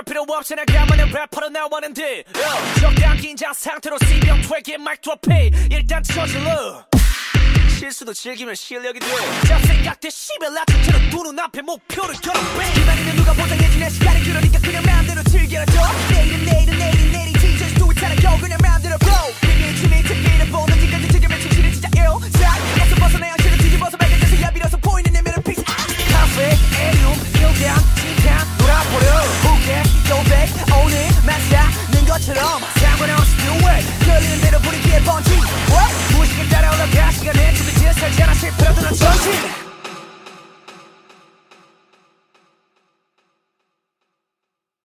할 필요 없이 내가 마냥 래퍼로 나왔는데 적당한 긴장 상태로 C병 퇴기에 마이크 드롭해 일단 저질러 실수도 즐기면 실력이 돼 잡생각대 씨발 라트처럼 두 눈앞에 목표를 걸어 기다리는 누가 보장해주냐 시간이 그러니까 그냥 마음대로 칠